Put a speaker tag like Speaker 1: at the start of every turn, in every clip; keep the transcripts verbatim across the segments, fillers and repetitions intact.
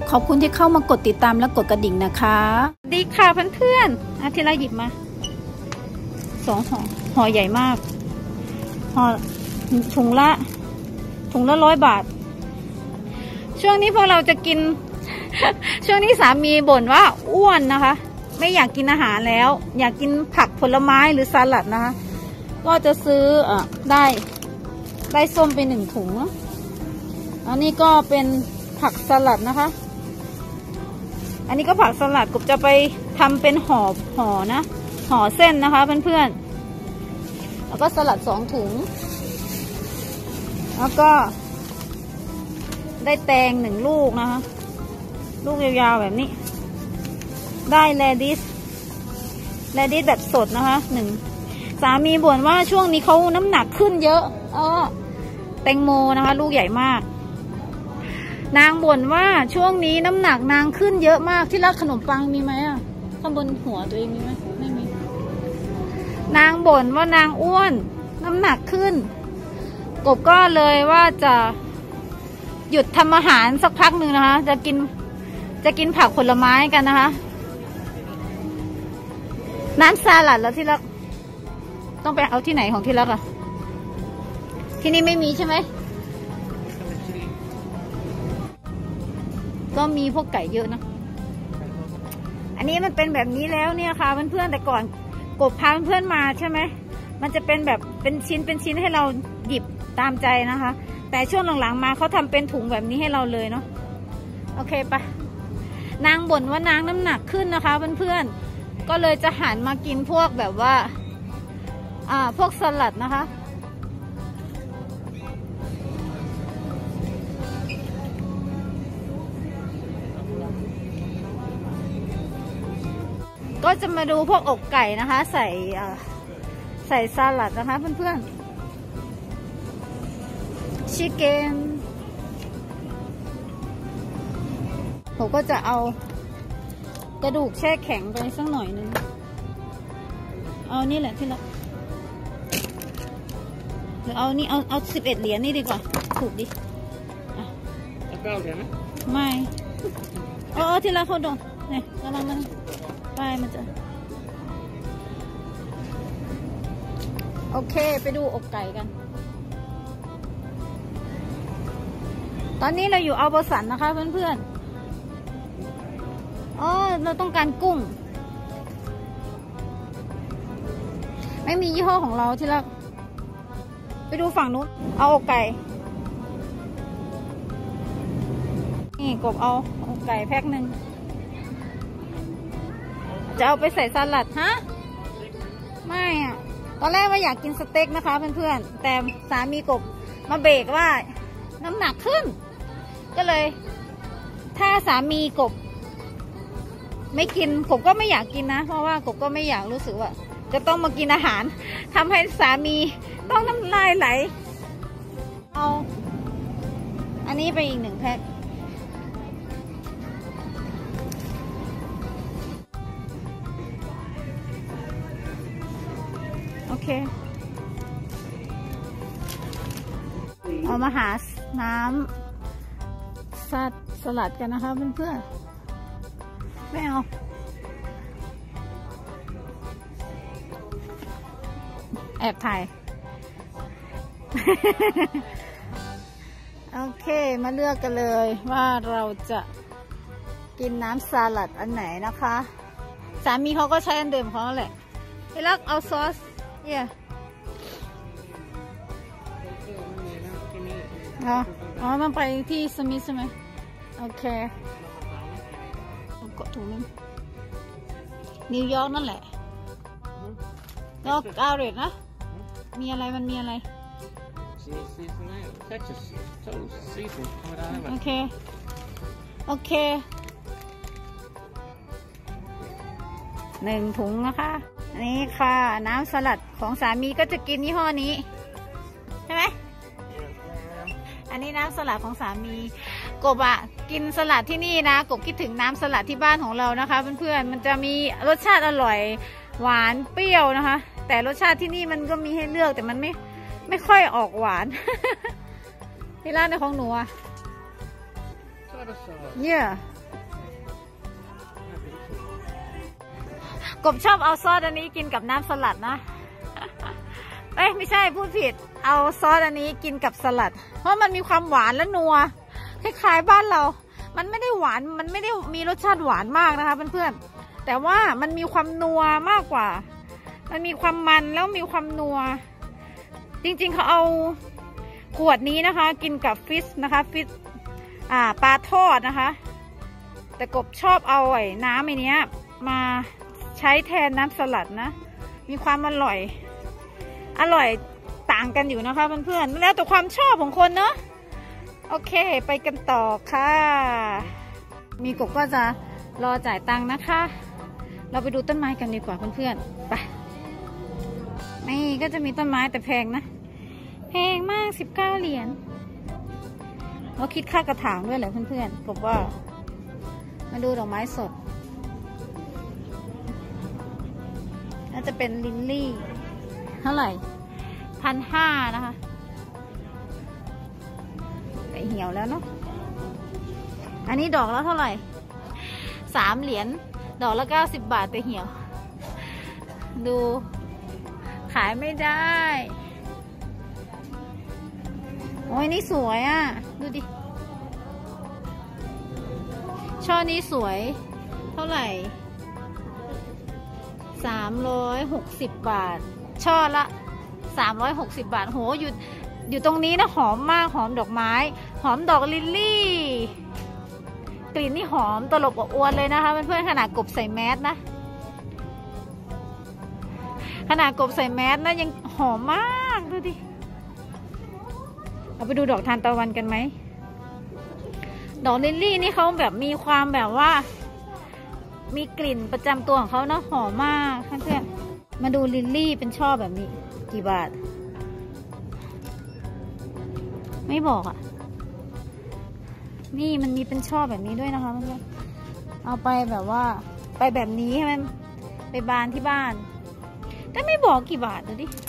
Speaker 1: ขอบคุณที่เข้ามากดติดตามและกดกระดิ่งนะคะดีค่ะเพื่อนๆอาทิละหยิบมาสองห่อห่อใหญ่มากห่อถุงละถุงละร้อยบาทช่วงนี้พวกเราจะกิน ช่วงนี้สามีบ่นว่าอ้วนนะคะไม่อยากกินอาหารแล้วอยากกินผักผลไม้หรือสลัดนะคะก็จะซื้ออได้ได้ส้มไปหนึ่งถุงอันนี้ก็เป็นผักสลัดนะคะอันนี้ก็ผักสลัดกบจะไปทำเป็นห่อห่อนะห่อเส้นนะคะเพื่อนๆแล้วก็สลัดสองถุงแล้วก็ได้แตงหนึ่งลูกนะคะลูกยาวๆแบบนี้ได้แรดิสแรดิสแบบสดนะคะหนึ่งสามีบ่นว่าช่วงนี้เขาน้ำหนักขึ้นเยอะเออแตงโมนะคะลูกใหญ่มากนางบ่นว่าช่วงนี้น้ำหนักนางขึ้นเยอะมากที่รักขนมปังมีไหมอ่ะข้างบนหัวตัวเองมีไหมไม่มีนางบ่นว่านางอ้วนน้ำหนักขึ้นกบก็เลยว่าจะหยุดทำอาหารสักพักหนึ่งนะคะจะกินจะกินผักผลไม้กันนะคะน้ำสลัดแล้วที่รักต้องไปเอาที่ไหนของที่รักอ่ะที่นี่ไม่มีใช่ไหมก็มีพวกไก่เยอะนะอันนี้มันเป็นแบบนี้แล้วเนี่ยค่ะเพื่อนๆแต่ก่อนกบพาเพื่อนมาใช่ไหมมันจะเป็นแบบเป็นชิ้นเป็นชิ้นให้เราหยิบตามใจนะคะแต่ช่วงหลังๆมาเขาทำเป็นถุงแบบนี้ให้เราเลยเนาะโอเคปะนางบ่นว่านางน้ำหนักขึ้นนะคะเพื่อนๆก็เลยจะหันมากินพวกแบบว่าอ่าพวกสลัดนะคะก็จะมาดูพวกอกไก่นะคะใส่ใส่สลัดนะคะเพื่อนๆชิคเก้นผมก็จะเอากระดูกแช่แข็งไปสักหน่อยนึงเอานี่แหละที่ละหรือเอานี่เอาเอาสิบเอ็ดเหรียญนี่ดีกว่าถูกดิเอาเก้าเหรียญไหมไม่เออที่ละเขาโดนเนี่ยกำลังมันไปมันจะโอเคไปดูอกไก่กันตอนนี้เราอยู่อัลเบอร์สันนะคะเพื่อนๆอ๋อเราต้องการกุ้งไม่มียี่ห้อของเราที่เราไปดูฝั่งนู้นเอาอกไก่นี่กบเอาอกไก่แพ็คหนึ่งจะเอาไปใส่สลัดฮะไม่อ่ะตอนแรกว่าอยากกินสเต็กนะคะเพื่อนๆแต่สามีกบมาเบรกว่าน้ำหนักขึ้นก็เลยถ้าสามีกบไม่กินกบก็ไม่อยากกินนะเพราะว่ากบก็ไม่อยากรู้สึกว่าจะต้องมากินอาหารทำให้สามีต้องน้ำลายไหลเอาอันนี้ไปอีกหนึ่งแพ็คโอเคเอามาหาน้ำซัดสลัดกันนะคะเพื่อนๆไม่เอาแอบถ่าย โอเคมาเลือกกันเลยว่าเราจะกินน้ำสลัดอันไหนนะคะสามีเขาก็ใช้อันเดิมเขาแหละพี่รักเอาซอสเนี่ยอ๋ออ๋อมันไปที่สมิธใช่ไหมโอเคกดถุงนึงนิวยอร์กนั่นแหละแล้วกาเรตนะมีอะไรมันมีอะไรโอเคโอเคหนึ่งถุงนะคะอันนี้ค่ะน้ำสลัดของสามีก็จะกินยี่ห้อนี้ใช่ไหมอันนี้น้ำสลัดของสามีกบอะกินสลัดที่นี่นะกบคิดถึงน้ำสลัดที่บ้านของเรานะคะเพื่อนๆมันจะมีรสชาติอร่อยหวานเปรี้ยวนะคะแต่รสชาติที่นี่มันก็มีให้เลือกแต่มันไม่ไม่ค่อยออกหวาน ที่ร้านในของหนูอะ
Speaker 2: สวัส
Speaker 1: เนี่ยกบชอบเอาซอสอันนี้กินกับน้ำสลัดนะเอ้ยไม่ใช่พูดผิดเอาซอสอันนี้กินกับสลัดเพราะมันมีความหวานและนัวคล้ายๆบ้านเรามันไม่ได้หวานมันไม่ได้มีรสชาติหวานมากนะคะเพื่อนๆแต่ว่ามันมีความนัวมากกว่ามันมีความมันแล้วมีความนัวจริงๆเขาเอาขวดนี้นะคะกินกับฟิชนะคะฟิชอ่าปลาทอดนะคะแต่กบชอบเอาไอ้น้ำไอ้นี้มาใช้แทนน้ำสลัดนะมีความอร่อยอร่อยต่างกันอยู่นะคะเพื่อนๆแล้วแต่ความชอบของคนเนาะโอเคไปกันต่อค่ะมีกบก็จะรอจ่ายตังค์นะคะเราไปดูต้นไม้กันดีกว่าเพื่อนๆไปนี่ก็จะมีต้นไม้แต่แพงนะแพงมากสิบเก้าเหรียญเราคิดค่ากระถางด้วยเหรอเพื่อนๆกบว่ามาดูดอกไม้สดน่าจะเป็นลิลลี่เท่าไหร่พันห้านะคะแต่เหี่ยวแล้วเนาะอันนี้ดอกแล้วเท่าไหร่สามเหรียญดอกละเก้าสิบบาทแต่เหี่ยวดูขายไม่ได้โอ้ยนี่สวยอ่ะดูดิช่อนี้สวยเท่าไหร่สามร้อยหกสิบบาทช่อละสามร้อยหกสิบบาทโหอยู่อยู่ตรงนี้นะหอมมากหอมดอกไม้หอมดอกลิลลี่กลิ่นนี่หอมตลบอบอวนเลยนะคะเพื่อนๆขนาดกบใส่แมสนะขนาดกบใส่แมสนะยังหอมมากดูดิเราไปดูดอกทานตะวันกันไหมดอกลิลลี่นี่เขาแบบมีความแบบว่ามีกลิ่นประจำตัวของเขาเนาะหอมมากเพื่อนๆมาดูลิลลี่เป็นช่อแบบนี้กี่บาทไม่บอกอ่ะนี่มันมีเป็นช่อแบบนี้ด้วยนะคะเพื่อนๆเอาไปแบบว่าไปแบบนี้ให้มันไปบานที่บ้านแต่ไม่บอกกี่บาทดูดิ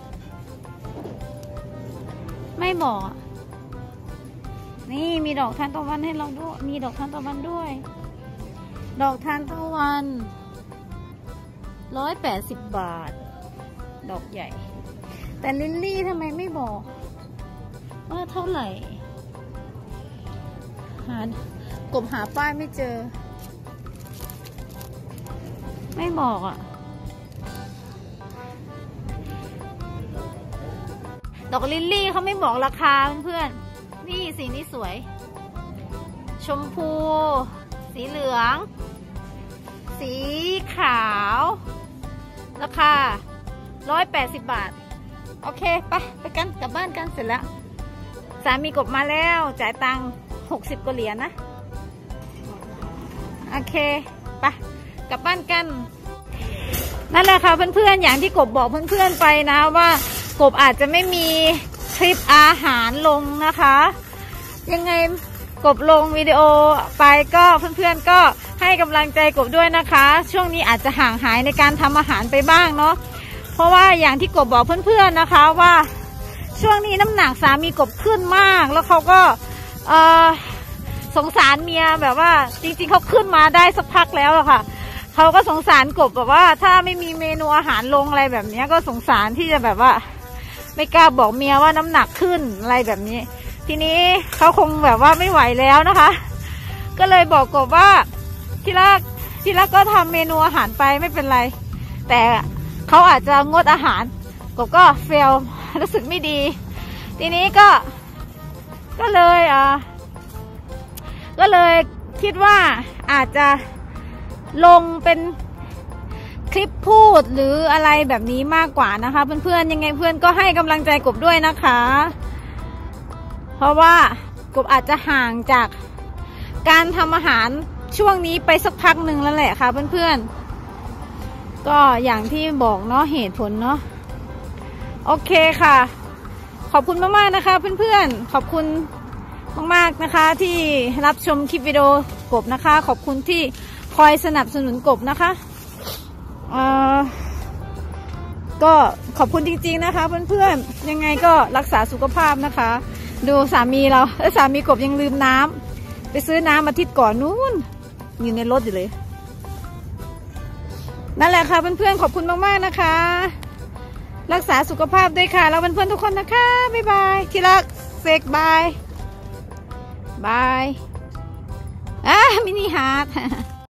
Speaker 1: ไม่บอกนี่มีดอกทานตะวันให้เราด้วยมีดอกทานตะวันด้วยดอกทานตะวันร้อยแปดสิบบาทดอกใหญ่แต่ลิลลี่ทำไมไม่บอกว่าเท่าไหร่หากบหาป้ายไม่เจอไม่บอกอ่ะดอกลิลลี่เขาไม่บอกราคาเพื่อนๆนี่สีนี้สวยชมพูสีเหลืองสีขาวราคาร้อยแปดสิบบาทโอเคไปไปกันกลับบ้านกันเสร็จแล้วสามีกบมาแล้วจ่ายตังค์หกสิบกว่าเหรียญนะโอเคไปกลับบ้านกันนั่นแหละค่ะเพื่อนๆอย่างที่กบบอกเพื่อนๆไปนะว่ากบอาจจะไม่มีคลิปอาหารลงนะคะยังไงกบลงวิดีโอไปก็เพื่อนๆก็ให้กำลังใจกบด้วยนะคะช่วงนี้อาจจะห่างหายในการทำอาหารไปบ้างเนาะเพราะว่าอย่างที่กบบอกเพื่อนๆนะคะว่าช่วงนี้น้ำหนักสามีกบขึ้นมากแล้วเขาก็เออสงสารเมียแบบว่าจริงๆเขาขึ้นมาได้สักพักแล้วอะค่ะเขาก็สงสารกบแบบว่าถ้าไม่มีเมนูอาหารลงอะไรแบบนี้ก็สงสารที่จะแบบว่าไม่กล้าบอกเมียว่าน้ำหนักขึ้นอะไรแบบนี้ทีนี้เขาคงแบบว่าไม่ไหวแล้วนะคะก็เลยบอกกบว่าทีละทีละก็ทำเมนูอาหารไปไม่เป็นไรแต่เขาอาจจะงดอาหารกบก็เฟลรู้สึกไม่ดีทีนี้ก็ก็เลยอ่ะก็เลยคิดว่าอาจจะลงเป็นคลิปพูดหรืออะไรแบบนี้มากกว่านะคะเพื่อนๆยังไงเพื่อนก็ให้กำลังใจกบด้วยนะคะเพราะว่ากบอาจจะห่างจากการทำอาหารช่วงนี้ไปสักพักหนึ่งแล้วแหละค่ะเพื่อนๆก็อย่างที่บอกเนาะเหตุผลเนาะโอเคค่ะขอบคุณมากๆนะคะเพื่อนๆขอบคุณมากๆนะคะที่รับชมคลิปวิดีโอกบนะคะขอบคุณที่คอยสนับสนุนกบนะคะเอ่อก็ขอบคุณจริงๆนะคะเพื่อนๆยังไงก็รักษาสุขภาพนะคะดูสามีเราสามีกบยังลืมน้ำไปซื้อน้ำอาทิตย์ก่อนนู้นอยู่ในรถอยู่เลยนั่นแหละค่ะเพื่อนๆขอบคุณมากๆนะคะรักษาสุขภาพด้วยค่ะแล้วเพื่อนๆทุกคนนะคะบ๊ายบายที่รักเซกบายบายอ่ะมินิฮาร์ท